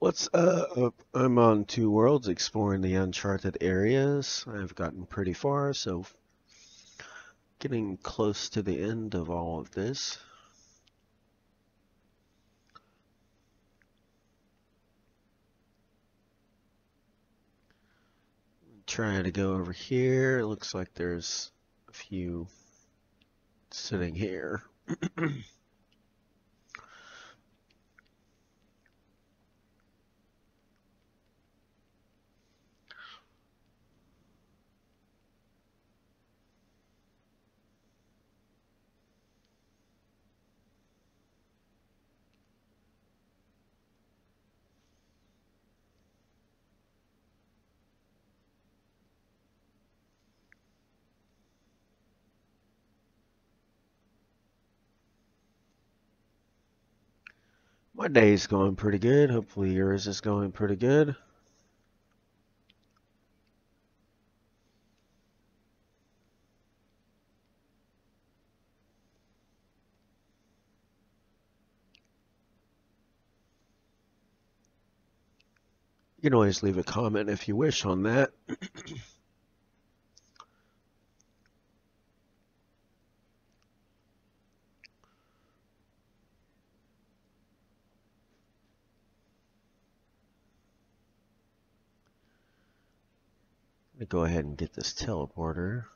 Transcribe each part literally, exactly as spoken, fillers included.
What's up? I'm on Two Worlds exploring the uncharted areas. I've gotten pretty far, so getting close to the end of all of this. Trying to go over here. It looks like there's a few sitting here. My day's going pretty good. Hopefully yours is going pretty good. You can always leave a comment if you wish on that. Let me go ahead and get this teleporter.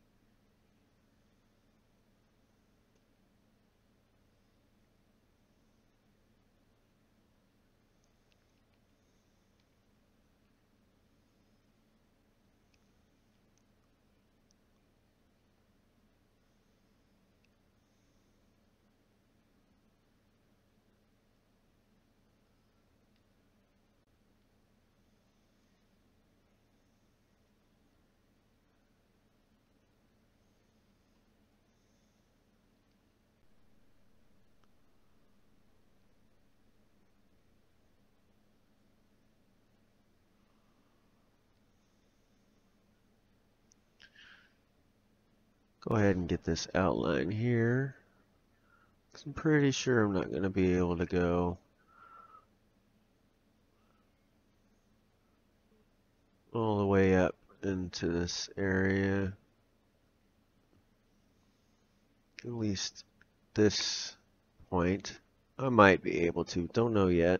Go ahead and get this outline here. I'm pretty sure I'm not going to be able to go all the way up into this area. At least this point. I might be able to. Don't know yet.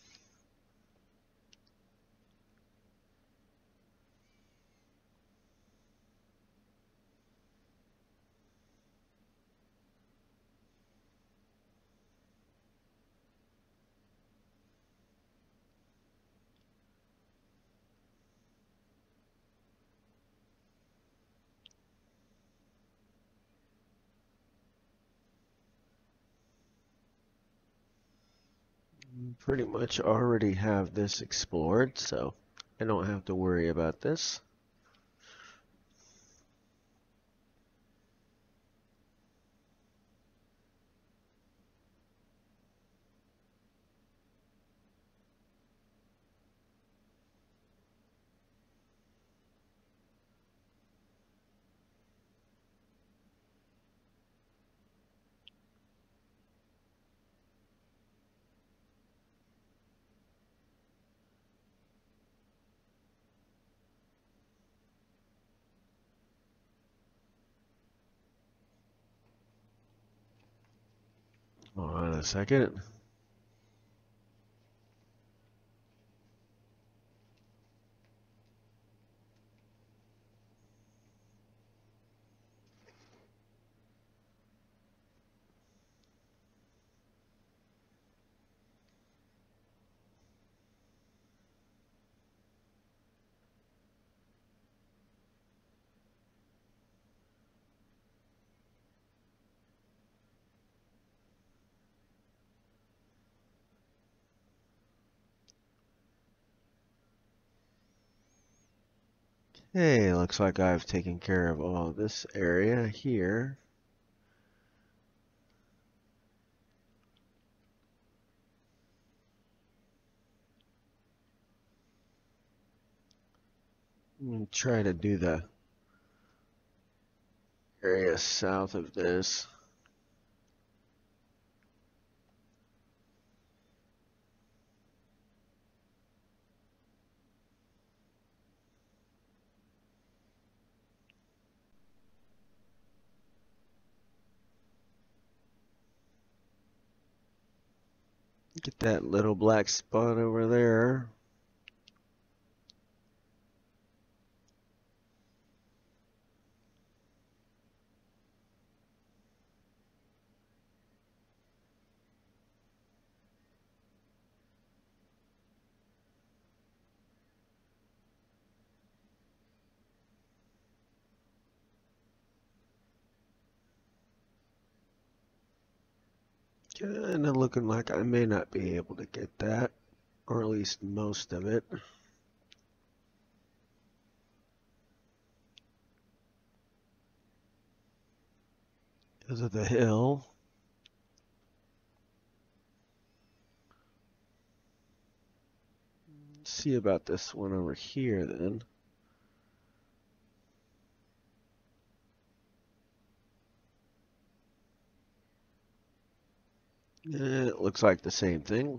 Pretty much already have this explored, so I don't have to worry about this. Hold on a second. Hey, looks like I've taken care of all of this area here. Try to do the area south of this. Get that little black spot over there. Kind of looking like I may not be able to get that, or at least most of it. Because of the hill. Let's see about this one over here then. It looks like the same thing.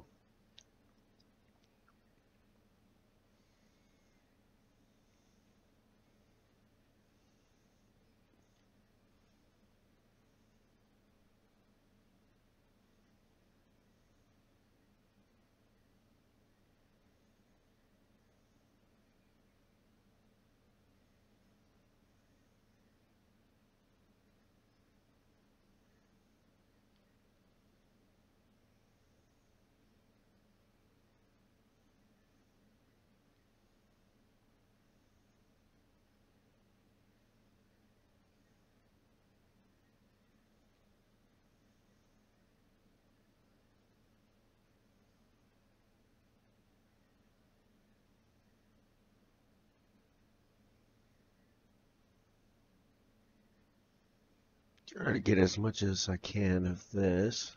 Try to get as much as I can of this.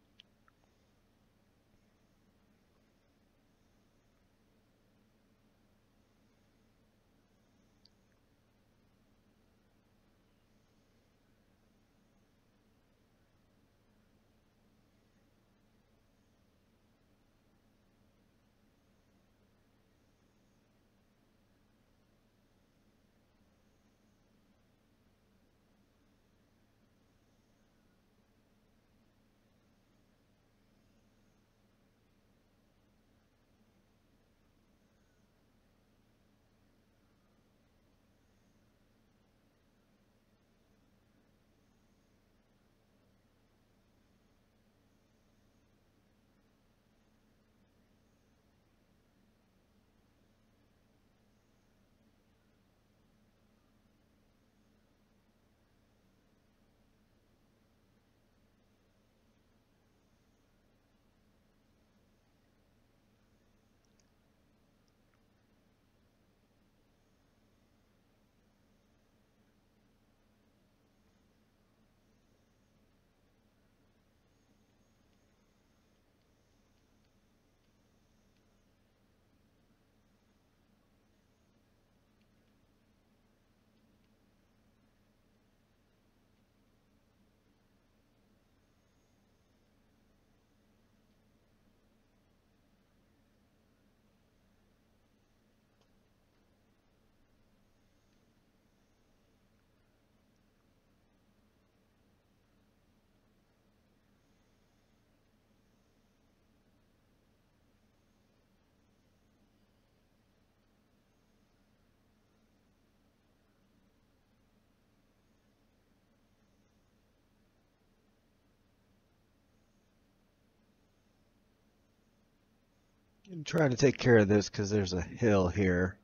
I'm trying to take care of this because there's a hill here.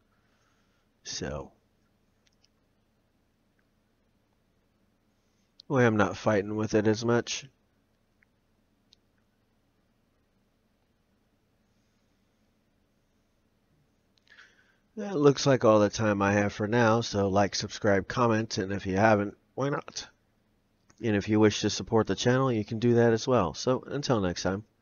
So, way I'm not fighting with it as much. That looks like all the time I have for now, so like, subscribe, comment, and if you haven't, why not? And if you wish to support the channel, you can do that as well. So, until next time.